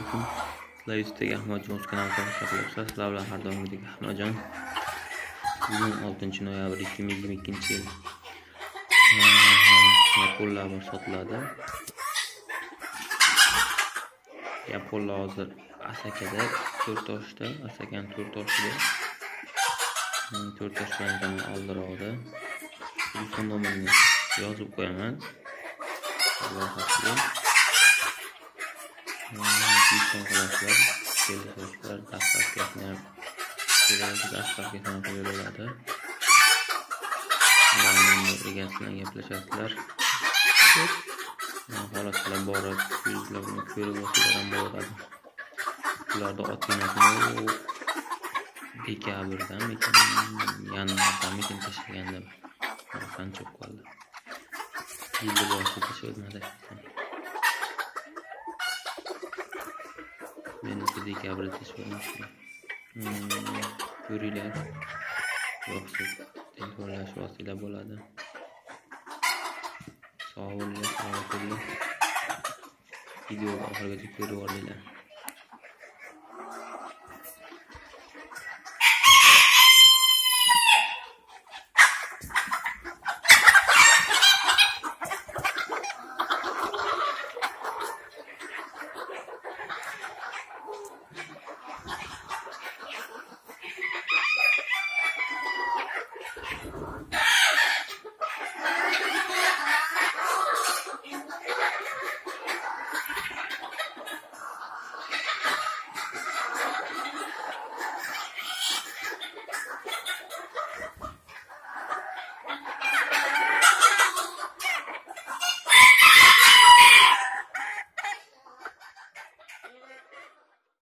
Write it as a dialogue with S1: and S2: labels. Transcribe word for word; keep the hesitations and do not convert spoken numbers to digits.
S1: alaykum. Sizlar YouTube'dagi Ahmadjon o'z kanaliga xush kelibsiz. Sizlar bilan har doimgidek Ahmadjon. Bugun oltinchi noyabr ikki ming yigirma ikkinchi yil. Yaponlar sotiladi. Yaponlar hozir Asakada, To'rtoshda, Asakaning To'rtoshida. To'rtosh bilan oldiroqda. Telefon nomerini yozib qo'yaman. Alloh xatir. Telefon qilasizlar, kelishlar, dastavkasini kerak, dastavkasini qo'yiladi. Ularning egasidan gaplashasizlar. Holatlar borib, yuzlarni ko'rib olsalar ham bo'ladi. Ularda otganini dekabrdan mekin, yanvardan mekin tashlaganda qancha qoldi. Yilni boshida tashlamadik. Men o'sha dekabrda tashlamoqchiman. Ko'ringlar. Yo'qsa telefonlash vosita bo'ladi. Sog' bo'linglar, salomat bo'ling. Video oxirigacha ko'rib olinglar.